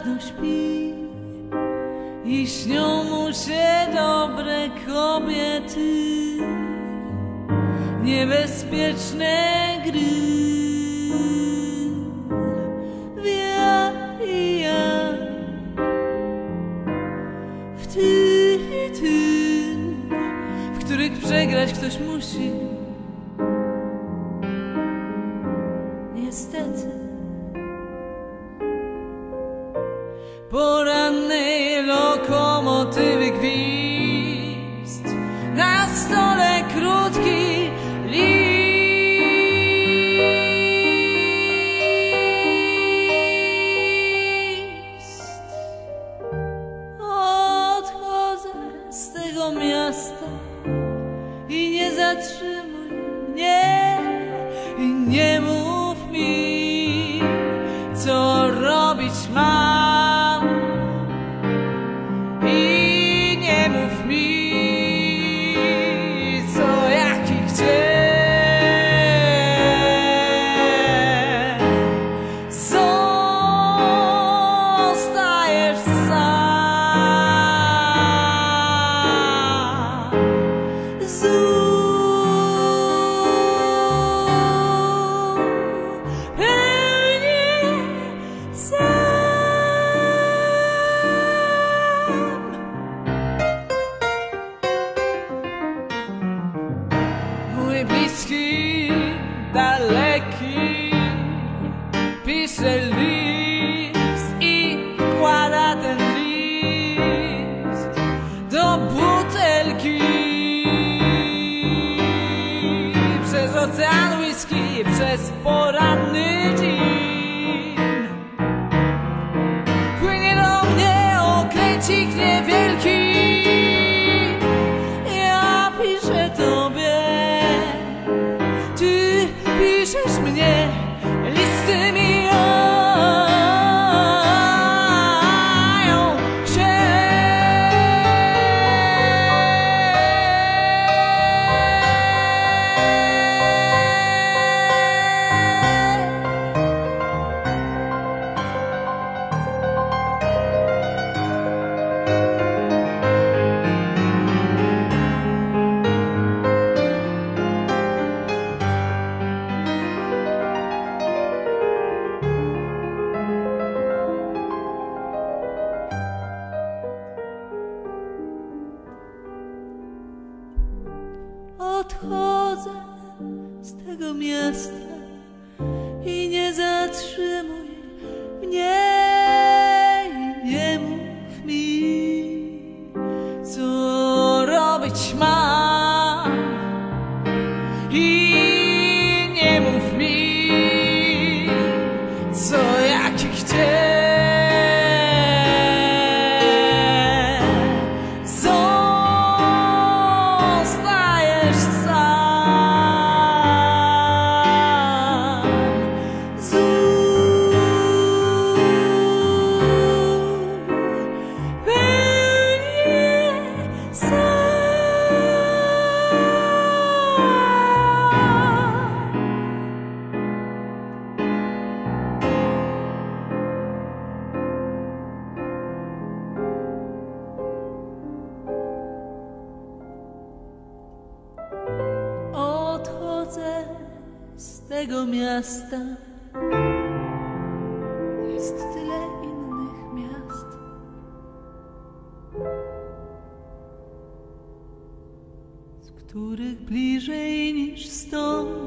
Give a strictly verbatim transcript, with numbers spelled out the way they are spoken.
dawno śpi i śnią mu się dobre kobiety, niebezpieczne gry. Wie i ja w tych i tych, w których przegrać ktoś musi. Niestety porannej lokomotywy gwizd, na stole krótki list. Odchodzę z tego miasta i nie zatrzymuj mnie i nie mów mi, co robić mam, i nie mów mi, co, jak i gdzie. Zostajesz sam, zupełnie sam. Mój bliski, daleki pisze list i wkłada ten list do butelki. Przez ocean whisky, przez poranny dzień płynie do mnie okręcik niewielki. Ja piszę tobie, ty piszesz mnie, listy mijają się. Odchodzę z tego miasta i nie zatrzymuj mnie i nie mów mi, co robić mam, i nie mów mi, co, jak i gdzie. Odchodzę z tego miasta. Jest tyle innych miast, z których bliżej niż stąd